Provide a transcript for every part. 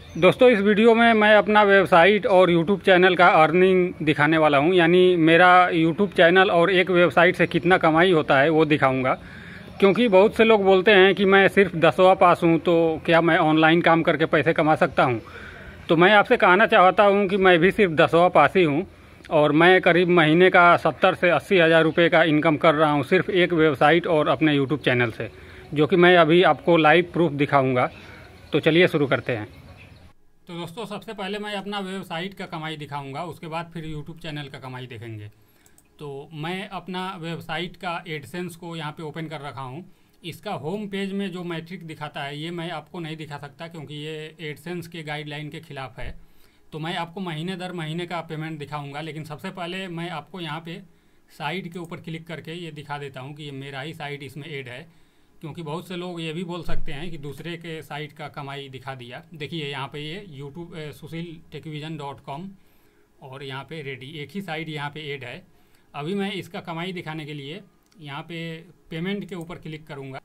दोस्तों, इस वीडियो में मैं अपना वेबसाइट और यूट्यूब चैनल का अर्निंग दिखाने वाला हूं। यानी मेरा यूट्यूब चैनल और एक वेबसाइट से कितना कमाई होता है वो दिखाऊंगा। क्योंकि बहुत से लोग बोलते हैं कि मैं सिर्फ 10वां पास हूं, तो क्या मैं ऑनलाइन काम करके पैसे कमा सकता हूं। तो मैं आपसे कहना चाहता हूं कि मैं भी सिर्फ 10वां पास ही हूं और मैं करीब महीने का 70 से 80 हज़ार रुपये का इनकम कर रहा हूं सिर्फ एक वेबसाइट और अपने यूट्यूब चैनल से, जो कि मैं अभी आपको लाइव प्रूफ दिखाऊँगा। तो चलिए शुरू करते हैं। तो दोस्तों, सबसे पहले मैं अपना वेबसाइट का कमाई दिखाऊंगा, उसके बाद फिर यूट्यूब चैनल का कमाई देखेंगे। तो मैं अपना वेबसाइट का एडसेंस को यहाँ पे ओपन कर रखा हूँ। इसका होम पेज में जो मैट्रिक दिखाता है ये मैं आपको नहीं दिखा सकता, क्योंकि ये एडसेंस के गाइडलाइन के खिलाफ है। तो मैं आपको महीने दर महीने का पेमेंट दिखाऊँगा, लेकिन सबसे पहले मैं आपको यहाँ पर साइट के ऊपर क्लिक करके ये दिखा देता हूँ कि ये मेरा ही साइट इसमें ऐड है। क्योंकि बहुत से लोग ये भी बोल सकते हैं कि दूसरे के साइट का कमाई दिखा दिया। देखिए यहाँ पे ये यूट्यूब sushiltechvision.com और यहाँ पे रेडी एक ही साइट यहाँ पे ऐड है। अभी मैं इसका कमाई दिखाने के लिए यहाँ पे पेमेंट के ऊपर क्लिक करूँगा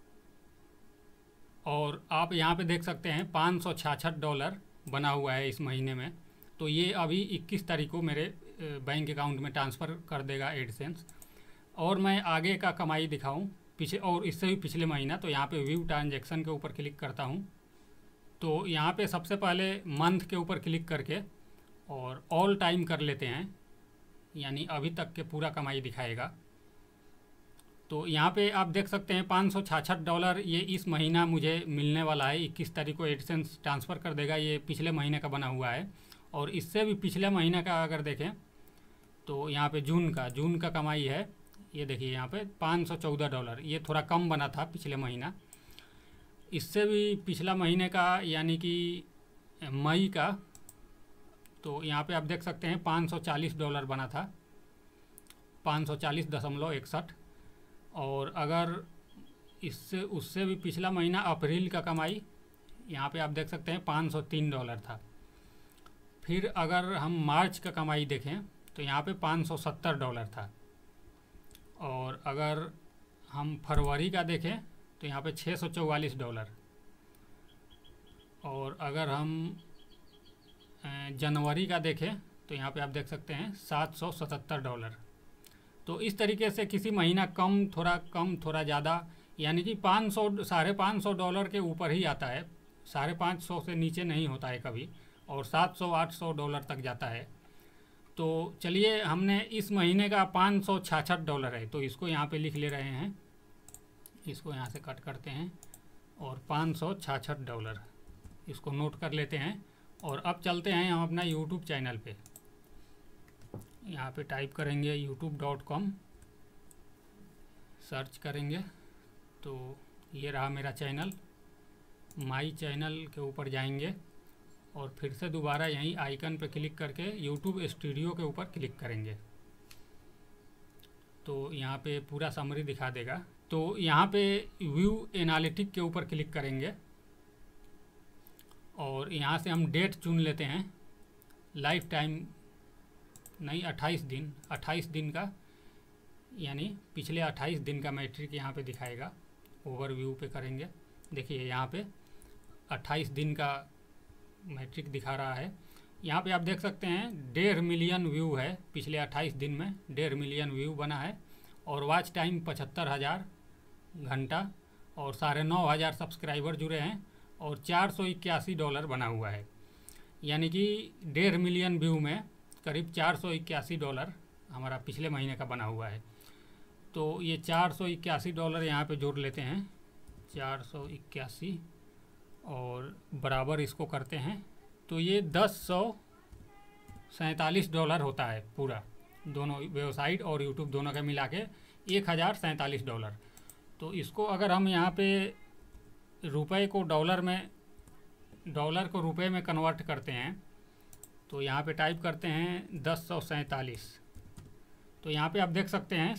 और आप यहाँ पे देख सकते हैं $566 बना हुआ है इस महीने में। तो ये अभी 21 तारीख को मेरे बैंक अकाउंट में ट्रांसफ़र कर देगा एडसेंस। और मैं आगे का कमाई दिखाऊँ पीछे और इससे भी पिछले महीना, तो यहाँ पे व्यू ट्रांजैक्शन के ऊपर क्लिक करता हूँ। तो यहाँ पे सबसे पहले मंथ के ऊपर क्लिक करके और ऑल टाइम कर लेते हैं, यानी अभी तक के पूरा कमाई दिखाएगा। तो यहाँ पे आप देख सकते हैं $566 ये इस महीना मुझे मिलने वाला है। 21 तारीख को एडसेंस ट्रांसफ़र कर देगा। ये पिछले महीने का बना हुआ है। और इससे भी पिछले महीने का अगर देखें तो यहाँ पे जून का कमाई है। ये देखिए यहाँ पे $514, ये थोड़ा कम बना था पिछले महीना। इससे भी पिछला महीने का यानी कि मई का, तो यहाँ पे आप देख सकते हैं $540 बना था, 540.61। और अगर इससे उससे भी पिछला महीना अप्रैल का कमाई यहाँ पे आप देख सकते हैं $503 था। फिर अगर हम मार्च का कमाई देखें तो यहाँ पे $570 था। और अगर हम फरवरी का देखें तो यहाँ पे $644। और अगर हम जनवरी का देखें तो यहाँ पे आप देख सकते हैं $777। तो इस तरीके से किसी महीना कम थोड़ा ज़्यादा, यानी कि $500-550 के ऊपर ही आता है। $550 से नीचे नहीं होता है कभी, और $700-800 तक जाता है। तो चलिए, हमने इस महीने का $566 है, तो इसको यहाँ पे लिख ले रहे हैं। इसको यहाँ से कट करते हैं और $566 इसको नोट कर लेते हैं। और अब चलते हैं हम अपना यूट्यूब चैनल पे। यहाँ पे टाइप करेंगे youtube.com, सर्च करेंगे तो ये रहा मेरा चैनल। माई चैनल के ऊपर जाएंगे और फिर से दोबारा यहीं आइकन पर क्लिक करके यूट्यूब स्टूडियो के ऊपर क्लिक करेंगे तो यहाँ पे पूरा समरी दिखा देगा। तो यहाँ पे व्यू एनालिटिक के ऊपर क्लिक करेंगे और यहाँ से हम डेट चुन लेते हैं। लाइफ टाइम नहीं, 28 दिन का, यानी पिछले 28 दिन का मैट्रिक यहाँ पे दिखाएगा। ओवरव्यू पे करेंगे, देखिए यहाँ पे 28 दिन का मैट्रिक दिखा रहा है। यहाँ पे आप देख सकते हैं 1.5 मिलियन व्यू है। पिछले 28 दिन में 1.5 मिलियन व्यू बना है। और वॉच टाइम 75,000 घंटा और 9,500 सब्सक्राइबर जुड़े हैं और $481 बना हुआ है। यानी कि 1.5 मिलियन व्यू में करीब $481 हमारा पिछले महीने का बना हुआ है। तो ये $481 यहाँ पे जोड़ लेते हैं, 481 और बराबर इसको करते हैं तो ये $1047 होता है पूरा, दोनों वेबसाइट और यूट्यूब दोनों का मिला के $1047। तो इसको अगर हम यहाँ पे रुपए को डॉलर को रुपए में कन्वर्ट करते हैं तो यहाँ पे टाइप करते हैं 1047। तो यहाँ पे आप देख सकते हैं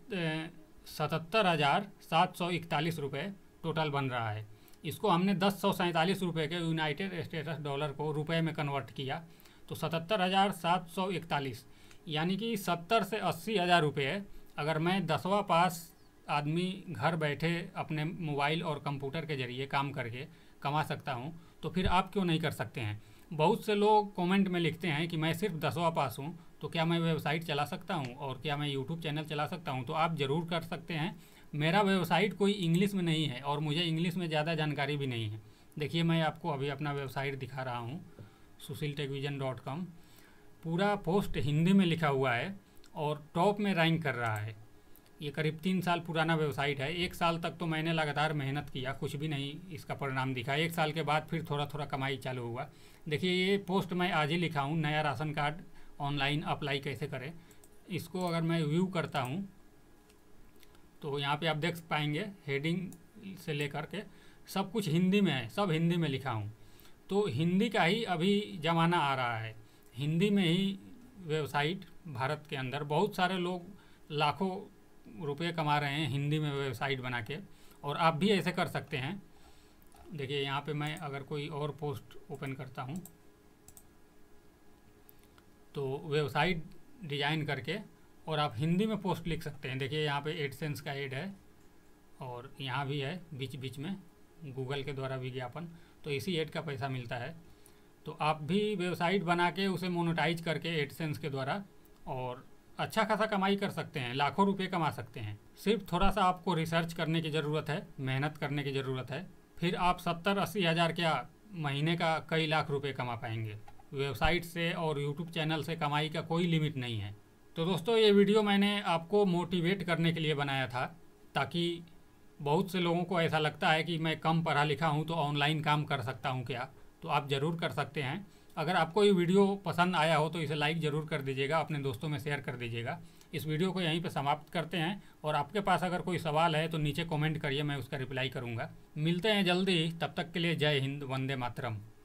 77,741 रुपये टोटल बन रहा है। इसको हमने 1047 रुपये के यूनाइटेड स्टेट्स डॉलर को रुपए में कन्वर्ट किया तो 77,741, यानी कि 70 से 80 हज़ार रुपये अगर मैं 10वां पास आदमी घर बैठे अपने मोबाइल और कंप्यूटर के ज़रिए काम करके कमा सकता हूँ, तो फिर आप क्यों नहीं कर सकते हैं। बहुत से लोग कमेंट में लिखते हैं कि मैं सिर्फ 10वां पास हूँ, तो क्या मैं वेबसाइट चला सकता हूँ और क्या मैं यूट्यूब चैनल चला सकता हूँ। तो आप ज़रूर कर सकते हैं। मेरा वेबसाइट कोई इंग्लिश में नहीं है और मुझे इंग्लिश में ज़्यादा जानकारी भी नहीं है। देखिए मैं आपको अभी अपना वेबसाइट दिखा रहा हूँ, sushiltechvision.com। पूरा पोस्ट हिंदी में लिखा हुआ है और टॉप में रैंक कर रहा है। ये करीब 3 साल पुराना वेबसाइट है। 1 साल तक तो मैंने लगातार मेहनत किया, कुछ भी नहीं इसका परिणाम दिखा। 1 साल के बाद फिर थोड़ा थोड़ा कमाई चालू हुआ। देखिए ये पोस्ट मैं आज ही लिखा हूँ, नया राशन कार्ड ऑनलाइन अप्लाई कैसे करें। इसको अगर मैं व्यू करता हूँ तो यहाँ पे आप देख पाएंगे हेडिंग से लेकर के सब कुछ हिंदी में है, सब हिंदी में लिखा हूँ। तो हिंदी का ही अभी ज़माना आ रहा है, हिंदी में ही वेबसाइट भारत के अंदर बहुत सारे लोग लाखों रुपए कमा रहे हैं हिंदी में वेबसाइट बना के, और आप भी ऐसे कर सकते हैं। देखिए यहाँ पे मैं अगर कोई और पोस्ट ओपन करता हूँ तो वेबसाइट डिज़ाइन करके और आप हिंदी में पोस्ट लिख सकते हैं। देखिए यहाँ पे एडसेंस का ऐड है और यहाँ भी है बीच बीच में गूगल के द्वारा विज्ञापन, तो इसी ऐड का पैसा मिलता है। तो आप भी वेबसाइट बना के उसे मोनेटाइज करके एडसेंस के द्वारा और अच्छा खासा कमाई कर सकते हैं, लाखों रुपए कमा सकते हैं। सिर्फ थोड़ा सा आपको रिसर्च करने की ज़रूरत है, मेहनत करने की ज़रूरत है, फिर आप 70-80 हज़ार क्या महीने का कई लाख रुपए कमा पाएंगे। वेबसाइट से और यूट्यूब चैनल से कमाई का कोई लिमिट नहीं है। तो दोस्तों ये वीडियो मैंने आपको मोटिवेट करने के लिए बनाया था, ताकि बहुत से लोगों को ऐसा लगता है कि मैं कम पढ़ा लिखा हूँ तो ऑनलाइन काम कर सकता हूँ क्या। तो आप ज़रूर कर सकते हैं। अगर आपको ये वीडियो पसंद आया हो तो इसे लाइक ज़रूर कर दीजिएगा, अपने दोस्तों में शेयर कर दीजिएगा। इस वीडियो को यहीं पे समाप्त करते हैं और आपके पास अगर कोई सवाल है तो नीचे कमेंट करिए, मैं उसका रिप्लाई करूँगा। मिलते हैं जल्दी, तब तक के लिए जय हिंद, वंदे मातरम।